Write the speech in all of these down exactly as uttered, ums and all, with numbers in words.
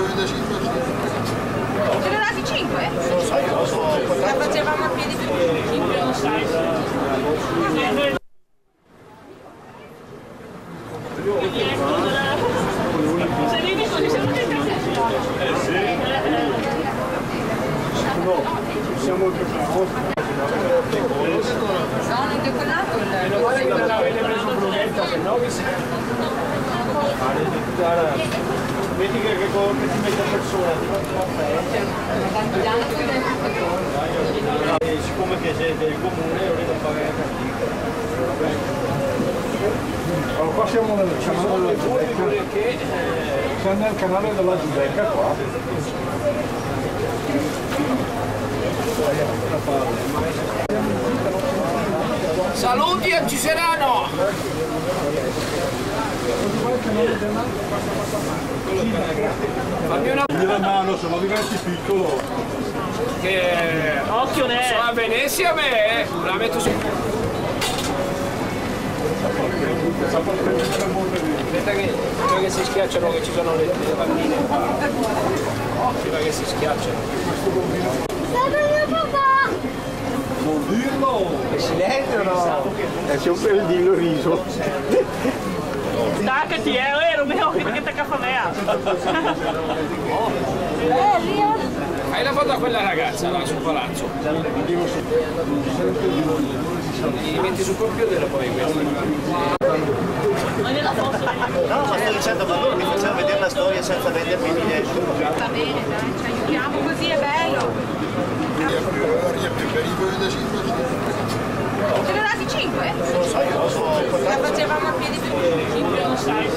Ce ne dati cinque? La facevamo a piedi più. cinque non sai. Se vivi così siamo dentro. Eh sì. No, siamo No, non decollato il... avete preso brunetta, se no vi siete... Vedi che ti mette a persona, ti fa e siccome che siete del comune, volete pagare la allora, qua siamo nel canale della Giudecca. Siamo nel canale della Giudecca qua. Saluti a Ciserano! Fammi una mano, se no diventi piccolo. che occhio ne sono a Venezia a me, eh. La metto su. Aspetta che, prima che si schiacciano, che ci sono le, le bambine. Prima che si schiacciano. Non dirlo! È silenzio no? È sempre il dillo riso. Staccati, eh, eh, Romeo, che ti caffa mea. Fai la foto a quella ragazza là sul palazzo. Li metti sul computer e poi questo. Non gliela posso. No, ma sto dicendo per loro che facciamo vedere la storia senza vendermi il biglietto. Va bene, dai, ci aiutiamo così, è bello. Ce ne dati cinque? Non so, io so. La facevamo a piedi più. cinque non sai.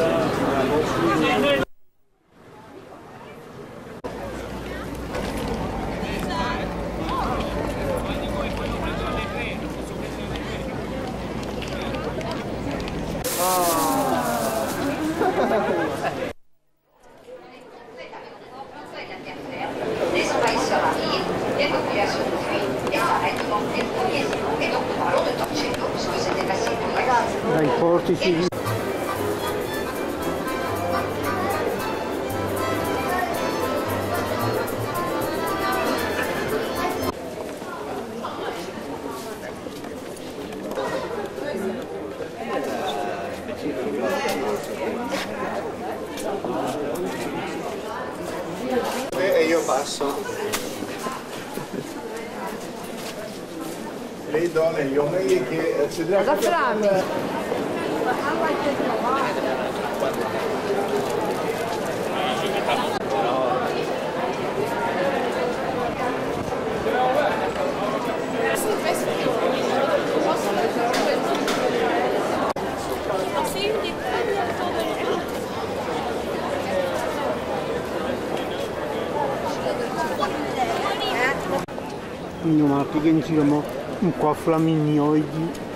Les envahisseurs arrivent, les populations fuient, et s'arrêtent devant les premiers îlots. Et donc nous parlons de Torcello, puisque c'était facile pour les gars. Dai portici. E io passo. Le donne, gli uomini che si deve... Cosa frami? Io ma che in giro un qua flaminioidi.